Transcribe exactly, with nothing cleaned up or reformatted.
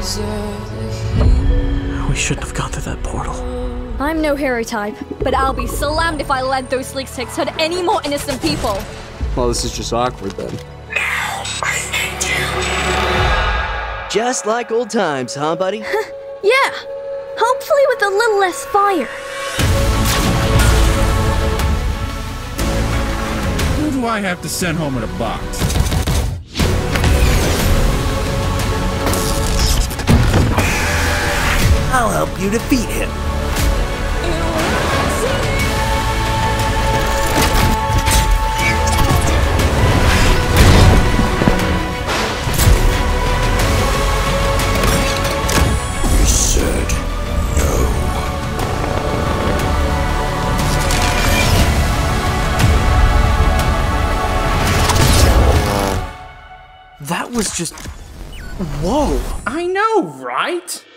We shouldn't have gone through that portal. I'm no hero type, but I'll be slammed if I let those sleek sticks hurt any more innocent people. Well, this is just awkward then. Now I need you. Just like old times, huh, buddy? Yeah, hopefully with a little less fire. Who do I have to send home in a box? I'll help you defeat him. You said no. That was just... Whoa! I know, right?